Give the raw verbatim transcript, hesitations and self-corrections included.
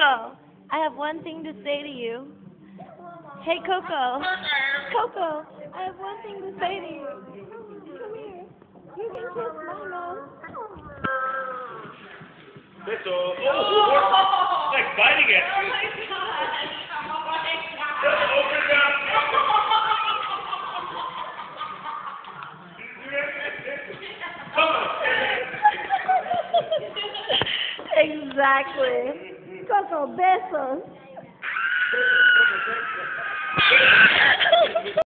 Coco, I have one thing to say to you. Hey, Coco. Coco, I have one thing to say to you. Come here. You can kiss my nose. Besos. Oh, it's like biting at you. Oh my god. Oh my god. Just open it up. Exactly. Coco, besos.